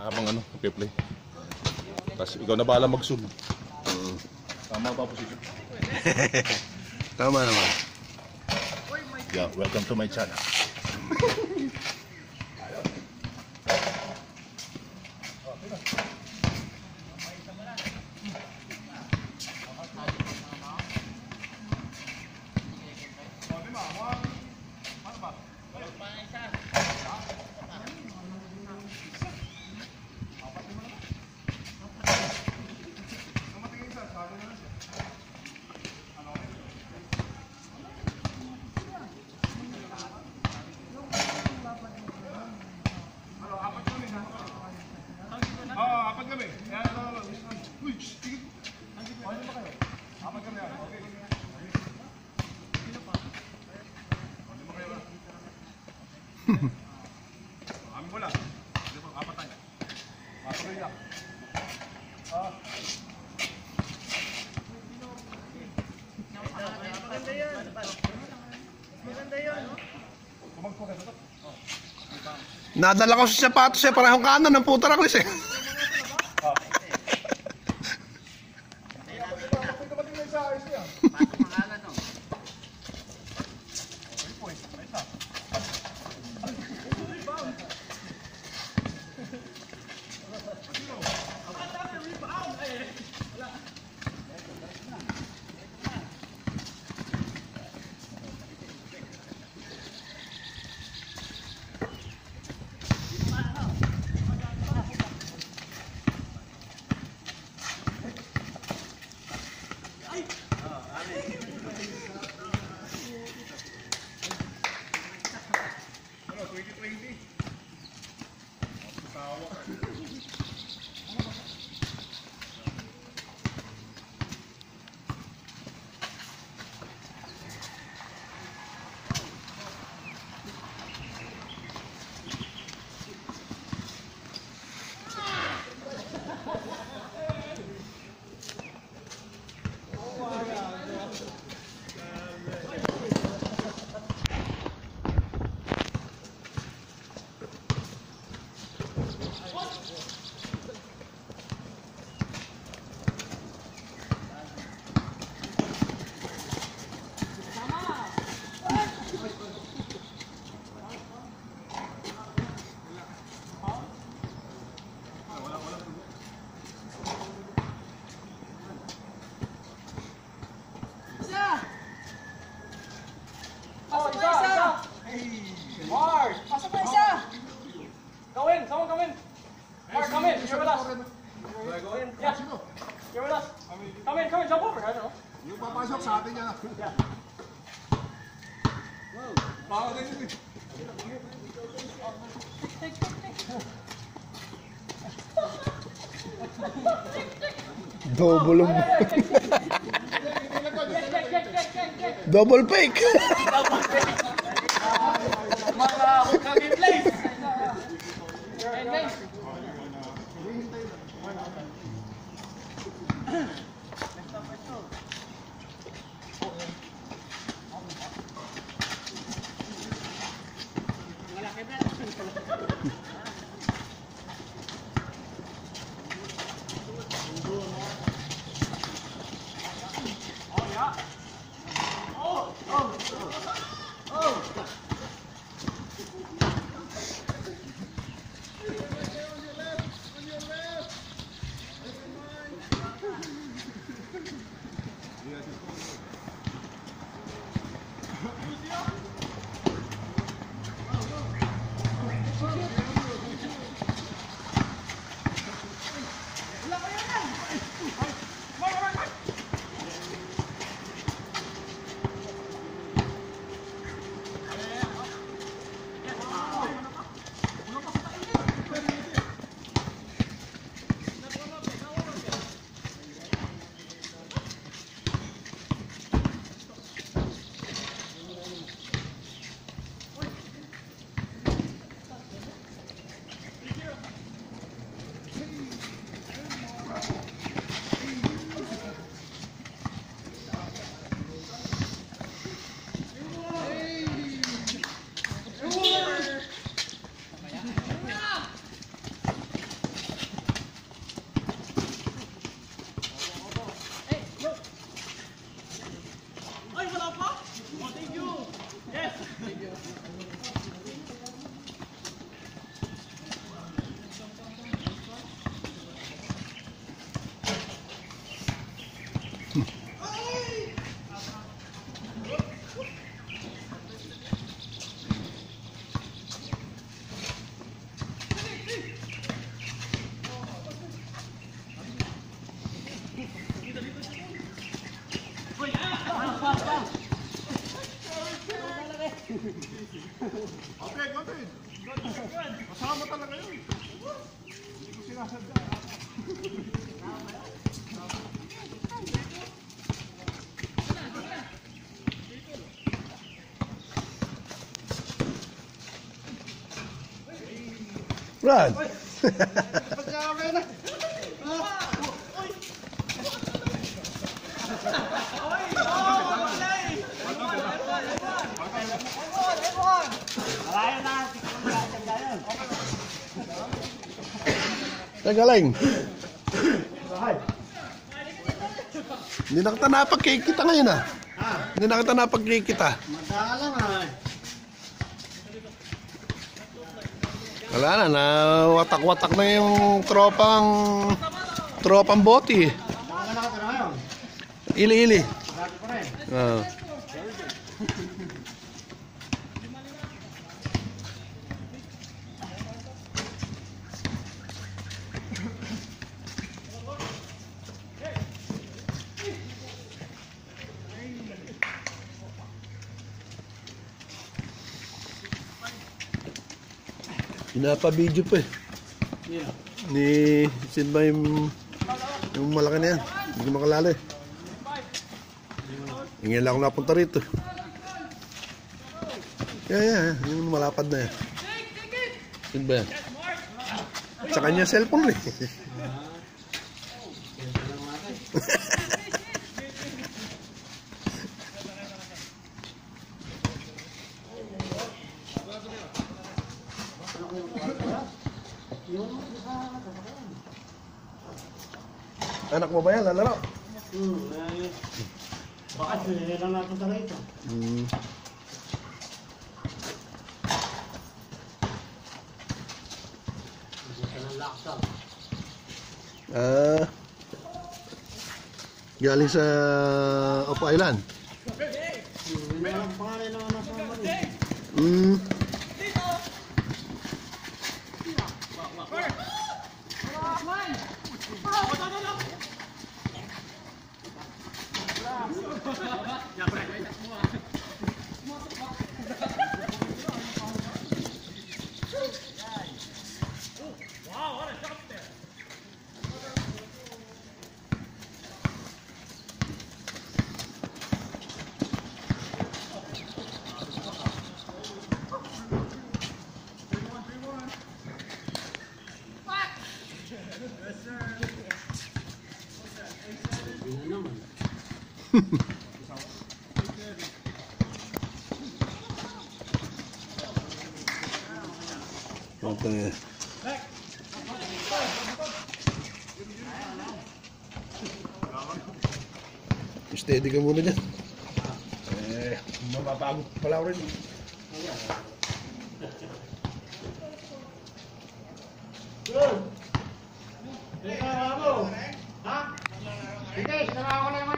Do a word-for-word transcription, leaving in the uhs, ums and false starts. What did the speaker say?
Habang ano, play. Tapos ikaw na bahala mag-zoom. Mm. Tama ba position? Tama naman. Yeah, welcome to my channel. Amin mo lang. Hindi po, kapatan. Matuloy lang. Ah. Maganda yan. Maganda yan. Kumagpo ka ito. Nadala ko sa sapatos eh, parang kanan ng puta na ko eh. Oh, isa, isa. Mark, pasok na isa. Go in, someone come in. Mark, come in. You're with us. Yeah, you're with us. Come in, come in, jump over. I don't know. Yung papasok sa atin yan. Yeah. Baka ganyan eh. Double Double fake. Mga hukang in place. You're in place. Okay, okay. Kasama talaga yun. Hindi ko sinasadya. Brad. Tagaling. Hindi na kita napagkikita ngayon ah. Hindi na kita napagkikita. Madalang ah. Wala na, na watak-watak na yung tropang tropang boti. Baka nakatira ngayon. Ili-ili. Lagi pa rin. Ah. Pinapa-video pa eh. Yeah. Ni sin ba yung yung malaki na yan. Hindi ko makalala eh. Ingin lang ako napunta rito. Yeah, yeah, yung malapad na yan. Sin ba yan? Sa kanya cellphone eh. Anak mo ba yan? Lalaro? Hmm, eh, baka sinili lang natin sa rito. Hmm. Gusto ng laksa. Ah. Galing sa Opo Island. Hindi na lang pangalan naman nasa mga. Hmm. Hindi na naman. Ito nga. Steady ka muna dyan. Eh, mapapagod pala ako rin. Good. Ikaw, amo. Ha? Sige, sarap ako na yung